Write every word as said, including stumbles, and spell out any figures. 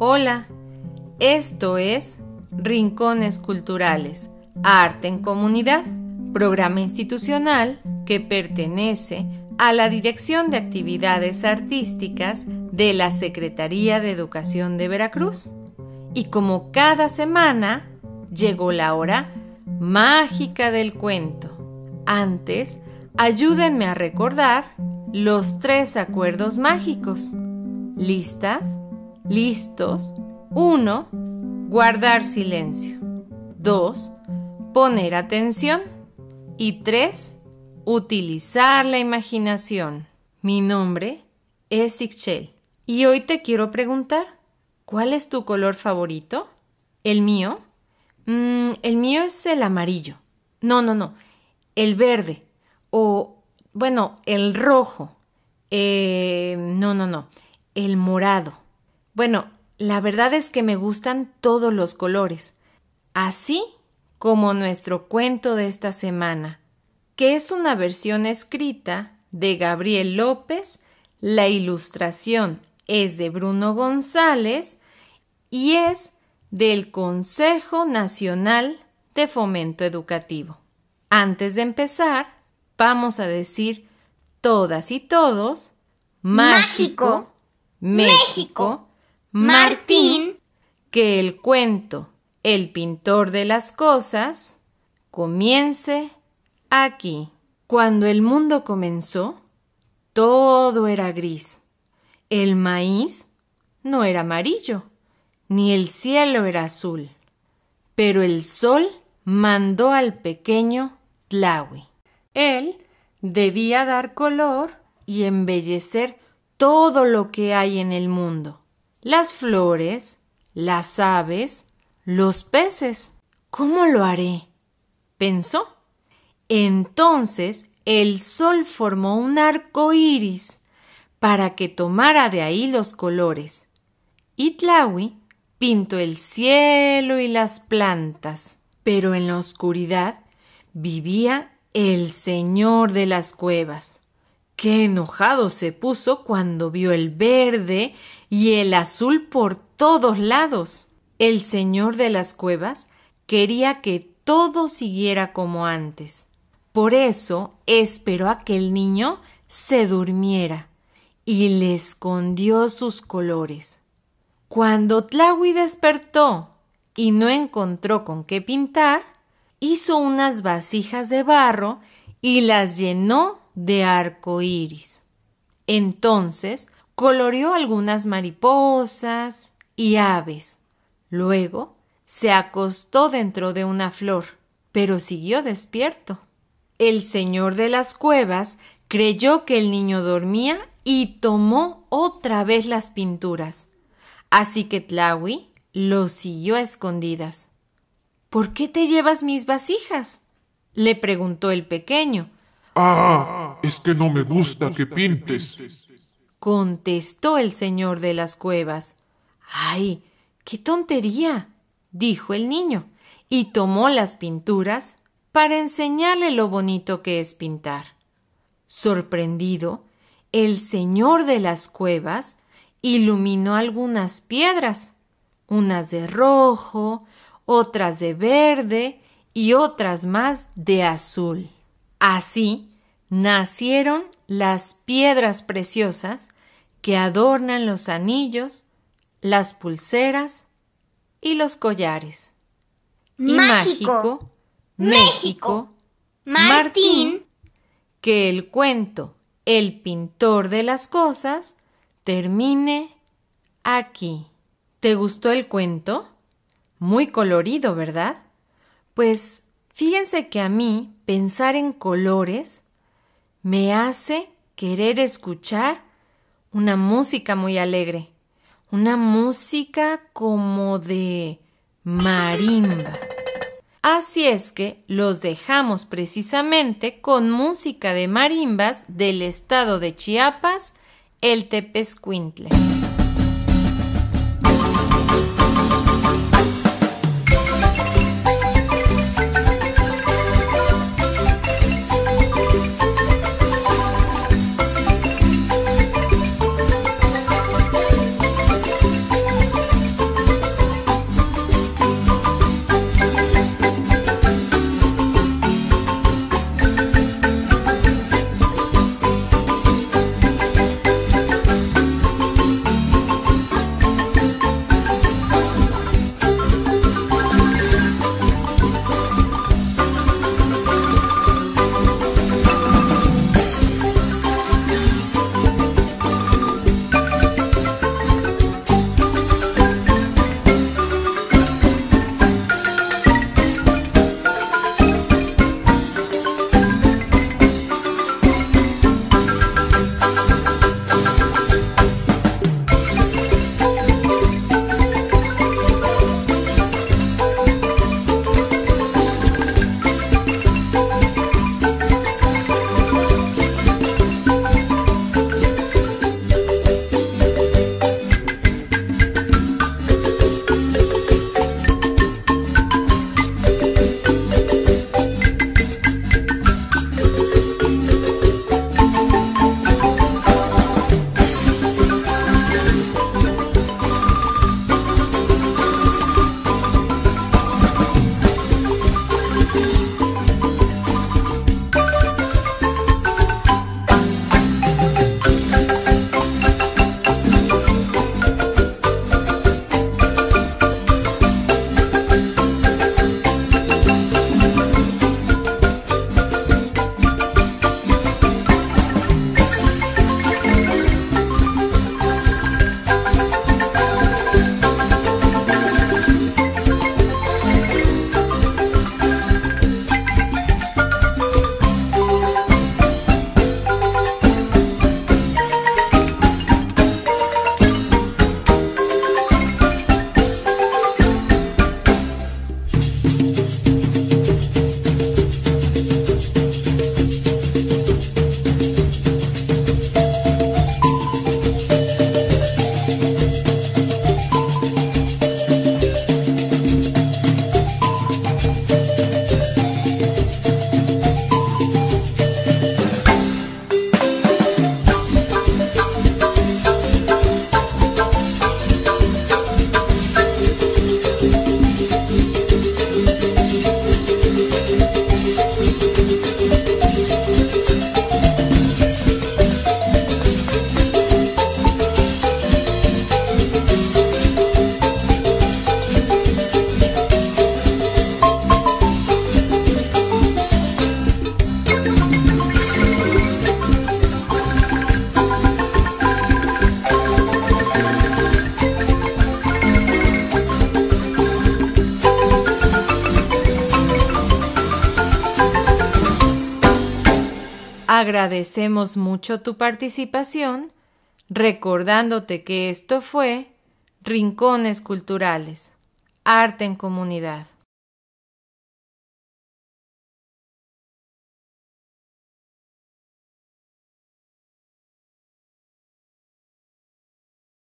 Hola, esto es Rincones Culturales, Arte en Comunidad, programa institucional que pertenece a la Dirección de Actividades Artísticas de la Secretaría de Educación de Veracruz. Y como cada semana, llegó la hora mágica del cuento. Antes, ayúdenme a recordar los tres acuerdos mágicos. ¿Listas? ¿Listos? uno. Guardar silencio. dos. Poner atención. Y tres. Utilizar la imaginación. Mi nombre es Ixchel y hoy te quiero preguntar, ¿cuál es tu color favorito? ¿El mío? Mm, el mío es el amarillo. No, no, no. El verde. O, bueno, el rojo. Eh, no, no, no. El morado. Bueno, la verdad es que me gustan todos los colores. Así como nuestro cuento de esta semana, que es una versión escrita de Gabriel López, la ilustración es de Bruno González y es del Consejo Nacional de Fomento Educativo. Antes de empezar, vamos a decir todas y todos, Mágico, México, México, Martín, que el cuento El pintor de las cosas comience aquí. Cuando el mundo comenzó, todo era gris. El maíz no era amarillo, ni el cielo era azul. Pero el sol mandó al pequeño Tlahui. Él debía dar color y embellecer todo lo que hay en el mundo. Las flores, las aves, los peces. ¿Cómo lo haré?, pensó. Entonces el sol formó un arco iris para que tomara de ahí los colores. Y Tlahui pintó el cielo y las plantas. Pero en la oscuridad vivía el señor de las cuevas. Qué enojado se puso cuando vio el verde y el azul por todos lados. El señor de las cuevas quería que todo siguiera como antes. Por eso esperó a que el niño se durmiera y le escondió sus colores. Cuando Tlahui despertó y no encontró con qué pintar, hizo unas vasijas de barro y las llenó de arco iris. Entonces coloreó algunas mariposas y aves. Luego se acostó dentro de una flor, pero siguió despierto. El señor de las cuevas creyó que el niño dormía y tomó otra vez las pinturas. Así que Tlahui lo siguió a escondidas. ¿Por qué te llevas mis vasijas?, le preguntó el pequeño. Ah, es que no me gusta que pintes, contestó el señor de las cuevas. ¡Ay, qué tontería!, dijo el niño, y tomó las pinturas para enseñarle lo bonito que es pintar. Sorprendido, el señor de las cuevas iluminó algunas piedras, unas de rojo, otras de verde y otras más de azul. Así nacieron las piedras preciosas que adornan los anillos, las pulseras y los collares. Y Mágico, México, Martín, que el cuento El pintor de las cosas termine aquí. ¿Te gustó el cuento? Muy colorido, ¿verdad? Pues fíjense que a mí pensar en colores me hace querer escuchar una música muy alegre, una música como de marimba. Así es que los dejamos precisamente con música de marimbas del estado de Chiapas, el Tepezcuintle. Agradecemos mucho tu participación, recordándote que esto fue Rincones Culturales, Arte en Comunidad.